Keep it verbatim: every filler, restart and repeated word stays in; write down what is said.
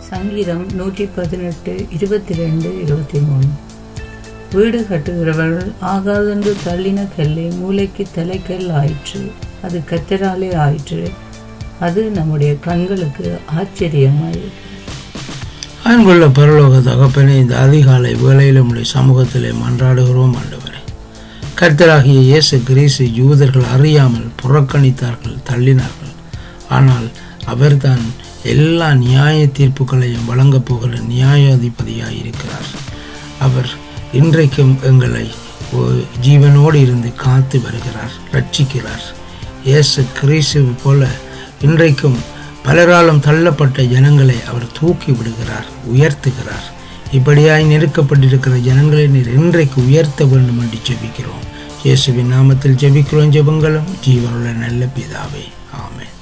சங்கீதம் நூற்றி பதினெட்டு இருபத்தி ரெண்டு இருபத்தி மூணு. வீடு கட்டுகிறவர்கள் ஆகாதென்று தள்ளின கல்லே மூளைக்கு தலைக்கல் ஆயிற்று, அது கத்தராலே ஆயிற்று, அது நம்முடைய கண்களுக்கு ஆச்சரியமாயிற்று. அன்புள்ள பரலோக தகப்பனே, இந்த அதிகாலை வேளையில் நம்முடைய சமூகத்திலே மன்றாடுகிறோம். ஆண்டவரே, கர்த்தராகிய இயேசு கிறிஸ்து யூதர்கள் அறியாமல் புறக்கணித்தார்கள், தள்ளினார்கள். ஆனால் அவர்தான் எல்லா நியாய தீர்ப்புகளையும் வழங்கப் போகிற நியாயாதிபதியாக இருக்கிறார். அவர் இன்றைக்கும் எங்களை ஜீவனோடு இருந்து காத்து வருகிறார், ரட்சிக்கிறார். இயேசு கிறிஸ்து போல இன்றைக்கும் பலராலும் தள்ளப்பட்ட ஜனங்களை அவர் தூக்கி விடுகிறார், உயர்த்துகிறார். இப்படியாய் நெருக்கப்பட்டிருக்கிற ஜனங்களை நீர் இன்றைக்கு உயர்த்த வேண்டும் என்று ஜெபிக்கிறோம். இயேசுவின் நாமத்தில் ஜெபிக்கிறோம். ஜெபங்களும் ஜீவனுள்ள நல்ல பிதாவே, ஆமென்.